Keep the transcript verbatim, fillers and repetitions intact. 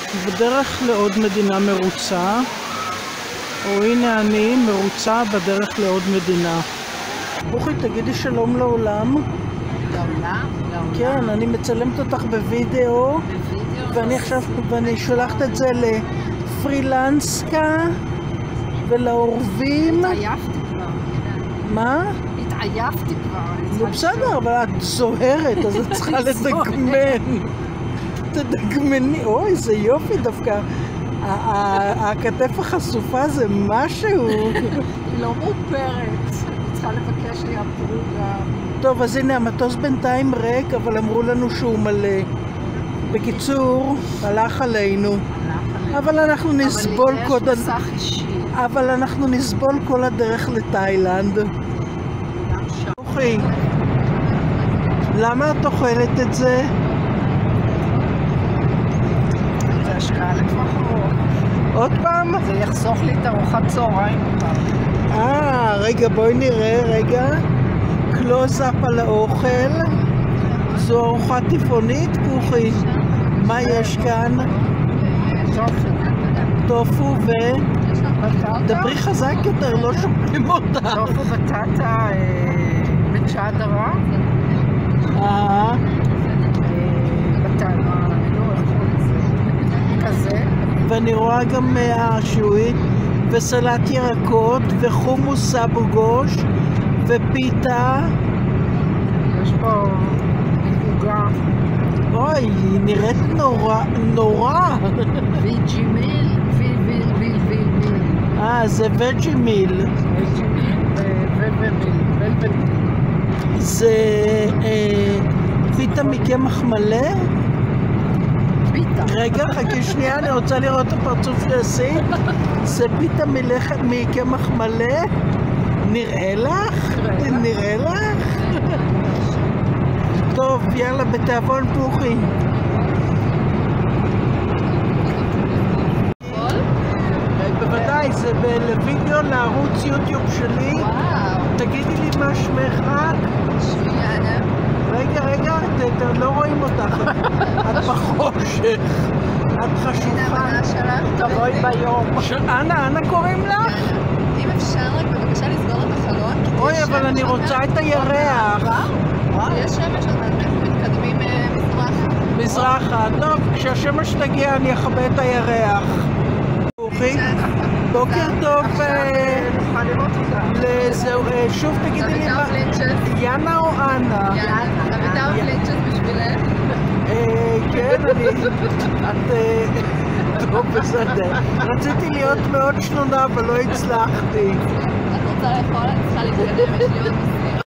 בדרך לעוד מדינה מרוצה, או הנה אני מרוצה בדרך לעוד מדינה. בוכי, תגידי שלום לעולם. לעולם? כן, אני מצלמת אותך בווידאו, ואני עכשיו, ואני שולחת את זה לפרילנסקה ולעורבים. התעייפתי כבר. מה? התעייפתי כבר. זה בסדר, אבל את זוהרת, אז את צריכה לדגמן. תדגמני, אוי, זה יופי דווקא. הכתף החשופה זה משהו. היא לא מאופרת. אני צריכה לבקש שיעברו גם. טוב, אז הנה, המטוס בינתיים ריק, אבל אמרו לנו שהוא מלא. בקיצור, הלך עלינו. אבל אנחנו נסבול כל הדרך. אבל אנחנו נסבול כל הדרך לתאילנד. אוכי, למה את אוכלת את זה? זה השקעה לטווח ארוך. עוד פעם? זה יחסוך לי את ארוחת צהריים. אה, רגע, בואי נראה, רגע. קלוז-אפ על האוכל. זו ארוחה טבעונית, כוכי. מה יש כאן? טופו. טופו ו... דברי חזק יותר, לא שומעים אותה. טופו בטטה בצ'אדרה. אה. בטטה, אני לא יכול את זה. כזה. ואני רואה גם שעועית וסלט ירקות וחומוס סאבו גוש ופיתה. יש פה עוגה. אוי, היא נראית נורא, נורא. ויג'י מיל, ויל ויל ויל ויל ויל. אה, זה וג'י מיל. ויג'י מיל ווויל ויל. זה פיתה מקמח מלא? פיתה. רגע, חכי שנייה, אני רוצה לראות את הפרצוף שעשית. זה פיתה מקמח מלא? נראה לך? נראה לך? טוב, יאללה, בתיאבון פוכי. בוודאי, זה לוידאו לערוץ יוטיוב שלי. תגידי לי מה שמך רק. שמי אנה. רגע, רגע, לא רואים אותך. את בחושך. את חשוכה. הנה שלך. תבואי ביום. אנה, אנה קוראים לך? אם אפשר רק בבקשה לסגור את החלון. אוי, אבל אני רוצה את הירח. יש שמש, אז אנחנו מתקדמים מזרחה. מזרחה, טוב, כשהשמש תגיע אני אכבה את הירח. בוקר טוב. נוכל לראות אותה. לזהו, שוב תגידי לי מה... יאנה או אנה? יאנה. אביטל פלינצ'ס בשבילך. כן, אני... את... טוב, בסדר. רציתי להיות מאוד שנונה, אבל לא הצלחתי. את רוצה לאכול? את צריכה להתקדם, יש לי עוד מספיק.